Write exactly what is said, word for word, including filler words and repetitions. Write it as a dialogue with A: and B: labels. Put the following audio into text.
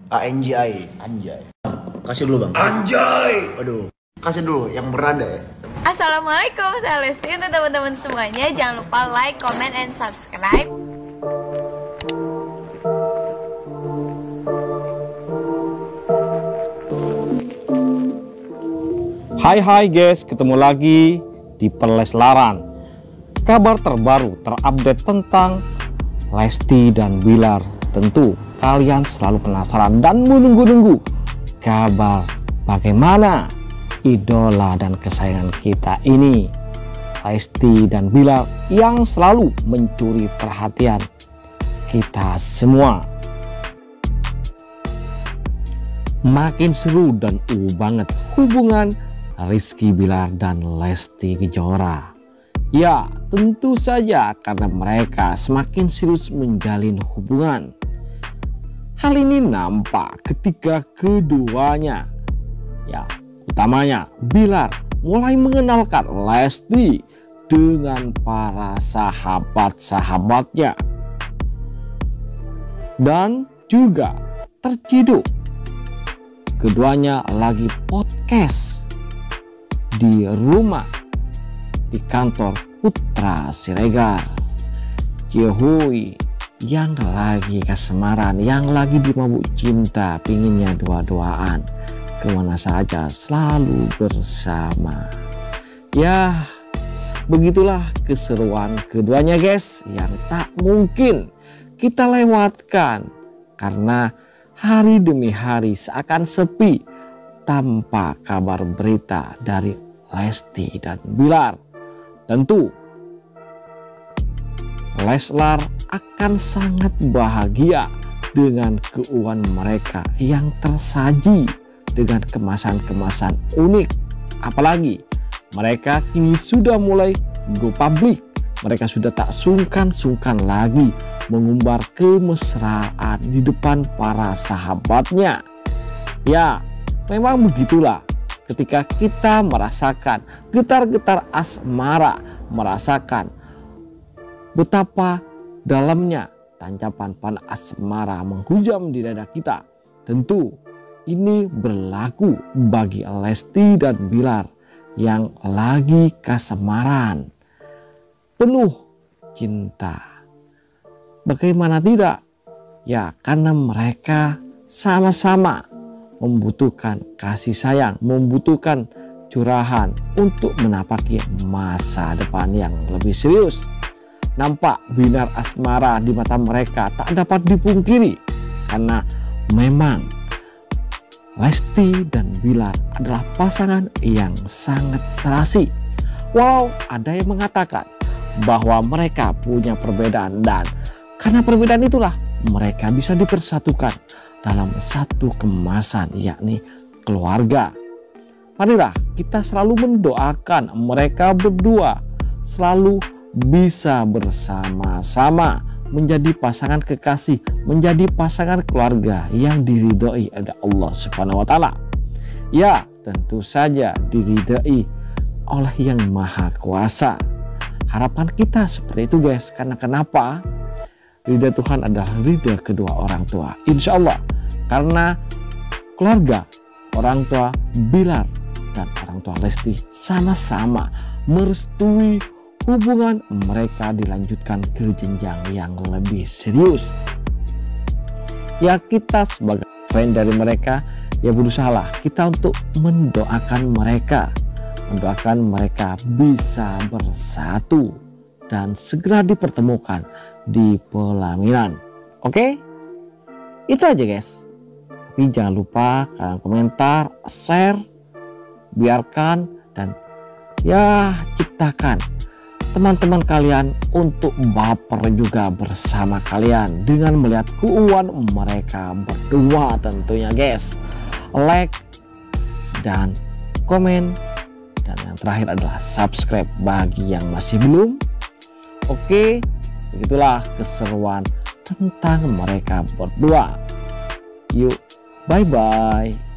A: A N J I. Anjay.
B: Kasih dulu bang.
A: Anjay. Waduh. Kasih dulu yang berada ya.
C: Assalamualaikum, saya Lesti. Untuk teman-teman semuanya, jangan lupa like, comment, and subscribe.
D: Hai hai guys, ketemu lagi di Perleslaran. Kabar terbaru terupdate tentang Lesti dan Bilar. Tentu kalian selalu penasaran dan menunggu-nunggu kabar bagaimana idola dan kesayangan kita ini, Lesti dan Bilar, yang selalu mencuri perhatian kita semua. Makin seru dan uh banget hubungan Rizky Bilar dan Lesti Kejora. Ya, tentu saja karena mereka semakin serius menjalin hubungan. Hal ini nampak ketika keduanya, ya utamanya Bilar, mulai mengenalkan Lesti dengan para sahabat-sahabatnya. Dan juga terciduk keduanya lagi podcast di rumah di kantor Putra Siregar. Yehui, yang lagi kasemaran, yang lagi dimabuk cinta, pinginnya dua-duaan, kemana saja selalu bersama. Ya, begitulah keseruan keduanya guys, yang tak mungkin kita lewatkan karena hari demi hari seakan sepi tanpa kabar berita dari Lesti dan Bilar. Tentu Leslar akan sangat bahagia dengan keuangan mereka yang tersaji dengan kemasan-kemasan unik. Apalagi mereka kini sudah mulai go public. Mereka sudah tak sungkan-sungkan lagi mengumbar kemesraan di depan para sahabatnya. Ya, memang begitulah ketika kita merasakan getar-getar asmara, merasakan betapa dalamnya tancapan panah asmara menghujam di dada kita. Tentu ini berlaku bagi Lesti dan Bilar yang lagi kasemaran, penuh cinta. Bagaimana tidak? Ya, karena mereka sama-sama membutuhkan kasih sayang, membutuhkan curahan untuk menapaki masa depan yang lebih serius. Nampak binar asmara di mata mereka tak dapat dipungkiri karena memang Lesti dan Bilar adalah pasangan yang sangat serasi. Walau ada yang mengatakan bahwa mereka punya perbedaan, dan karena perbedaan itulah mereka bisa dipersatukan dalam satu kemasan, yakni keluarga. Marilah kita selalu mendoakan mereka berdua selalu bisa bersama-sama menjadi pasangan kekasih, menjadi pasangan keluarga yang diridhoi oleh Allah Subhanahu wa taala. Ya, tentu saja diridhoi oleh Yang Maha Kuasa. Harapan kita seperti itu guys, karena kenapa? Ridha Tuhan adalah ridha kedua orang tua, insya Allah. Karena keluarga, orang tua Bilar dan orang tua Lesti sama-sama merestui hubungan mereka dilanjutkan ke jenjang yang lebih serius. Ya, kita sebagai fan dari mereka, ya berusahalah kita untuk mendoakan mereka, mendoakan mereka bisa bersatu dan segera dipertemukan di pelaminan. Oke, itu aja guys. Tapi jangan lupa kalian komentar, share, biarkan, dan ya ciptakan teman-teman kalian untuk baper juga bersama kalian dengan melihat keuangan mereka berdua tentunya guys. Like dan komen, dan yang terakhir adalah subscribe bagi yang masih belum. Oke, begitulah keseruan tentang mereka berdua. Yuk, bye bye.